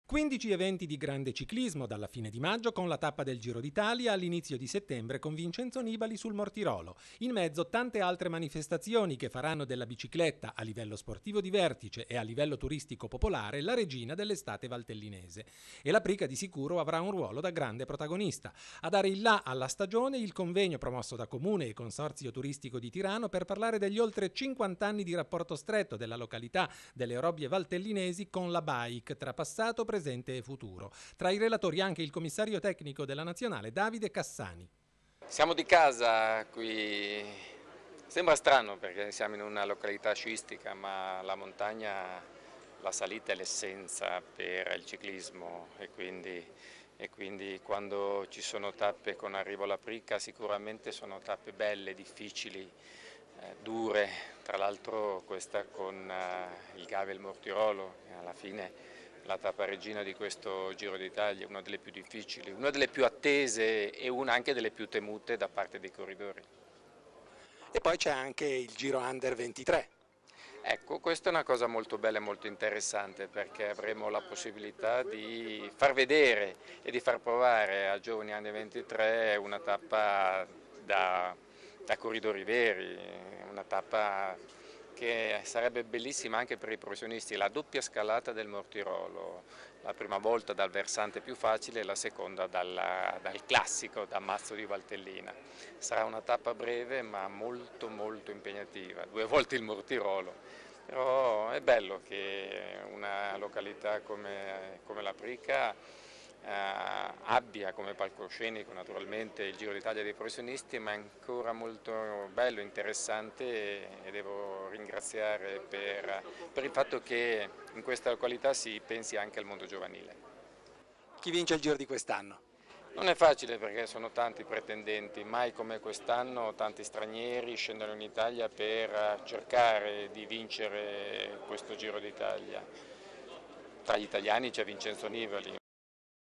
15 eventi di grande ciclismo dalla fine di maggio con la tappa del Giro d'Italia all'inizio di settembre con Vincenzo Nibali sul Mortirolo. In mezzo tante altre manifestazioni che faranno della bicicletta a livello sportivo di vertice e a livello turistico popolare la regina dell'estate valtellinese. E la Prica di sicuro avrà un ruolo da grande protagonista. A dare il là alla stagione il convegno promosso da Comune e Consorzio Turistico di Tirano per parlare degli oltre 50 anni di rapporto stretto della località delle Orobbie valtellinesi con la bike tra passato, presente e futuro. Tra i relatori anche il commissario tecnico della nazionale Davide Cassani. Siamo di casa qui, sembra strano perché siamo in una località sciistica, ma la montagna, la salita è l'essenza per il ciclismo e quindi quando ci sono tappe con arrivo alla Prica sicuramente sono tappe belle, difficili, dure, tra l'altro questa con il Gavel Mortirolo, alla fine la tappa regina di questo Giro d'Italia, una delle più difficili, una delle più attese e una anche delle più temute da parte dei corridori. E poi c'è anche il Giro Under 23. Ecco, questa è una cosa molto bella e molto interessante perché avremo la possibilità di far vedere e di far provare a giovani Under 23 una tappa da corridori veri, una tappa che sarebbe bellissima anche per i professionisti, la doppia scalata del Mortirolo, la prima volta dal versante più facile e la seconda dal classico, da Mazzo di Valtellina. Sarà una tappa breve ma molto molto impegnativa, 2 volte il Mortirolo, però è bello che una località come la Prica abbia come palcoscenico naturalmente il Giro d'Italia dei professionisti, ma è ancora molto bello, interessante e devo ringraziare per il fatto che in questa località si pensi anche al mondo giovanile. Chi vince il Giro di quest'anno? Non è facile perché sono tanti pretendenti, mai come quest'anno tanti stranieri scendono in Italia per cercare di vincere questo Giro d'Italia. Tra gli italiani c'è Vincenzo Nibali.